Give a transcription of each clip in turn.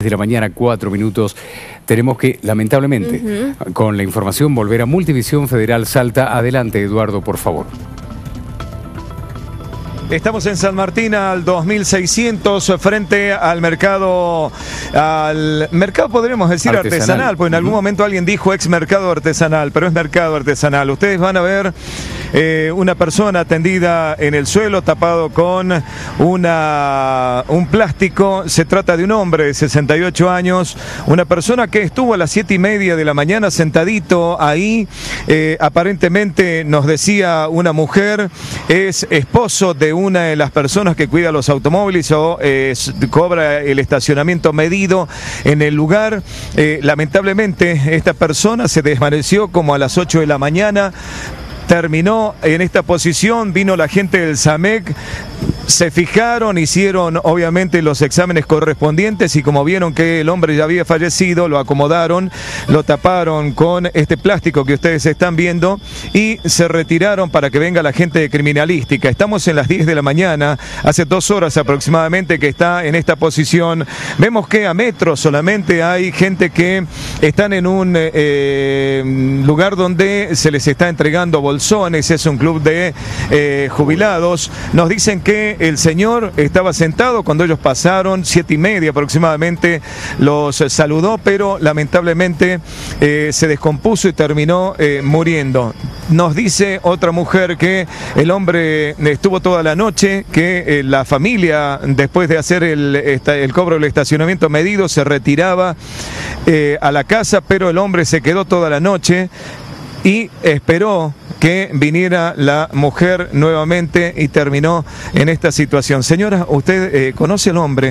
de la mañana, 4 minutos. Tenemos que, lamentablemente, con la información, volver a Multivisión Federal Salta. Adelante, Eduardo, por favor. Estamos en San Martín al 2600 frente al mercado podríamos decir artesanal, pues en algún momento alguien dijo ex mercado artesanal, pero es mercado artesanal. Ustedes van a ver una persona tendida en el suelo, tapado con un plástico. Se trata de un hombre de 68 años, una persona que estuvo a las 7:30 de la mañana sentadito ahí. Aparentemente, nos decía una mujer, es esposo de una de las personas que cuida los automóviles o cobra el estacionamiento medido en el lugar. Lamentablemente, esta persona se desvaneció como a las 8 de la mañana. Terminó en esta posición, vino la gente del SAMEC, se fijaron, hicieron obviamente los exámenes correspondientes y como vieron que el hombre ya había fallecido, lo acomodaron, lo taparon con este plástico que ustedes están viendo y se retiraron para que venga la gente de criminalística. Estamos en las 10 de la mañana, hace 2 horas aproximadamente que está en esta posición. Vemos que a metros solamente hay gente que están en un lugar donde se les está entregando bolsones, es un club de jubilados. Nos dicen que el señor estaba sentado cuando ellos pasaron, 7:30 aproximadamente, los saludó, pero lamentablemente se descompuso y terminó muriendo. Nos dice otra mujer que el hombre estuvo toda la noche, que la familia, después de hacer el cobro del estacionamiento medido, se retiraba a la casa, pero el hombre se quedó toda la noche y esperó que viniera la mujer nuevamente y terminó en esta situación. Señora, ¿usted conoce al hombre?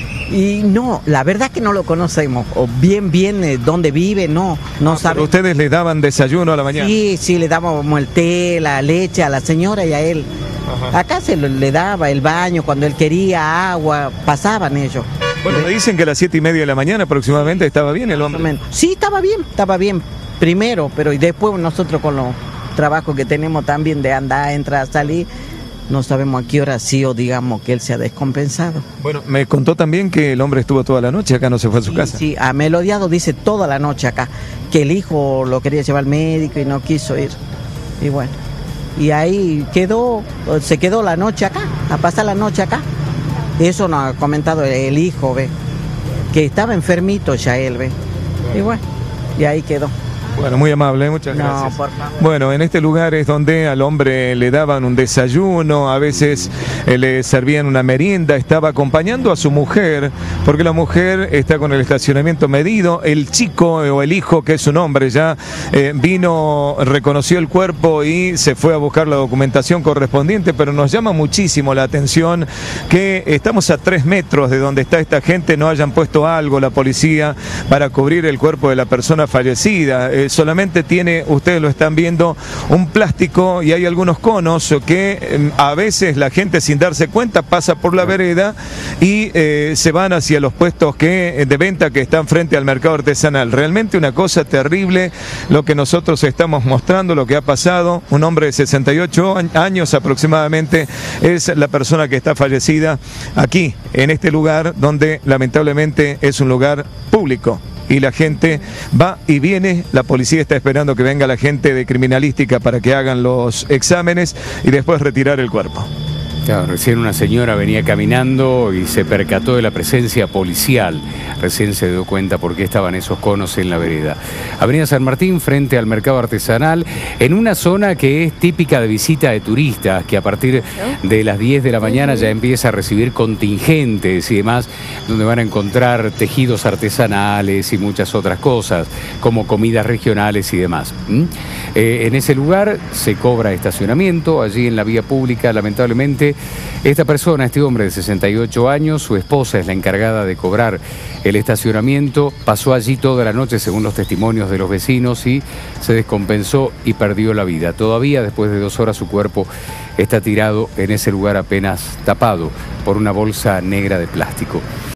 Y no, la verdad que no lo conocemos, o bien dónde vive, no sabe. ¿Pero ustedes le daban desayuno a la mañana? Sí, le dábamos el té, la leche a la señora y a él. Ajá. Acá le daba el baño, cuando él quería agua, pasaban ellos. Bueno, me dicen que a las 7:30 de la mañana aproximadamente estaba bien el hombre. Sí, estaba bien, primero, pero y después nosotros con los trabajos que tenemos también de andar, entrar, salir, no sabemos a qué hora sí o digamos que él se ha descompensado. Bueno, me contó también que el hombre estuvo toda la noche acá, no se fue a su casa. Sí, a Melodiado dice toda la noche acá, que el hijo lo quería llevar al médico y no quiso ir. Y bueno, y ahí se quedó la noche acá, a pasar la noche acá. Eso nos ha comentado el hijo, ve, que estaba enfermito ya él, ve. Y bueno, y ahí quedó. Bueno, muy amable, muchas gracias. No, por favor. Bueno, en este lugar es donde al hombre le daban un desayuno, a veces le servían una merienda, estaba acompañando a su mujer, porque la mujer está con el estacionamiento medido. El chico o el hijo, que es un hombre ya, vino, reconoció el cuerpo y se fue a buscar la documentación correspondiente, pero nos llama muchísimo la atención que estamos a 3 metros de donde está esta gente, no hayan puesto algo la policía para cubrir el cuerpo de la persona fallecida. Solamente tiene, ustedes lo están viendo, un plástico y hay algunos conos que a veces la gente sin darse cuenta pasa por la vereda y se van hacia los puestos de venta que están frente al mercado artesanal. Realmente una cosa terrible lo que nosotros estamos mostrando, lo que ha pasado. Un hombre de 68 años aproximadamente es la persona que está fallecida aquí, en este lugar donde lamentablemente es un lugar público. Y la gente va y viene, la policía está esperando que venga la gente de criminalística para que hagan los exámenes y después retirar el cuerpo. Claro, recién una señora venía caminando y se percató de la presencia policial. Recién se dio cuenta por qué estaban esos conos en la vereda. Avenida San Martín, frente al mercado artesanal, en una zona que es típica de visita de turistas, que a partir de las 10 de la mañana ya empieza a recibir contingentes y demás, donde van a encontrar tejidos artesanales y muchas otras cosas, como comidas regionales y demás. En ese lugar se cobra estacionamiento, allí en la vía pública, lamentablemente. Esta persona, este hombre de 68 años, su esposa es la encargada de cobrar el estacionamiento, pasó allí toda la noche según los testimonios de los vecinos y se descompensó y perdió la vida. Todavía después de 2 horas su cuerpo está tirado en ese lugar apenas tapado por una bolsa negra de plástico.